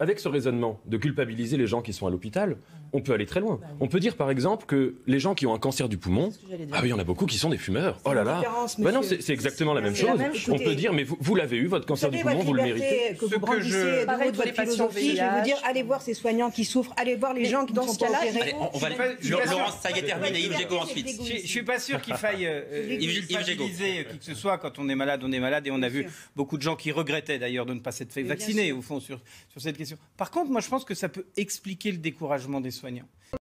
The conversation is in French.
avec ce raisonnement de culpabiliser les gens qui sont à l'hôpital, on peut aller très loin. On peut dire par exemple que les gens qui ont un cancer du poumon, ah oui, il y en a beaucoup qui sont des fumeurs. Oh là là. Ben non, c'est exactement la même chose. On peut dire, mais vous l'avez eu, votre cancer du poumon, vous le méritez. Que vous brandissez de votre philosophie, je vais vous dire, allez voir ces soignants qui souffrent, allez voir les gens qui ne sont pas opérés. Laurence, ça y est terminé, Yves Gégaud ensuite. Je ne suis pas sûr qu'il faille culpabiliser qui que ce soit. Quand on est malade, et on a vu beaucoup de gens qui regrettaient d'ailleurs de ne pas s'être fait vacciner, au fond, sur cette question. Par contre, moi je pense que ça peut expliquer le découragement des soignants.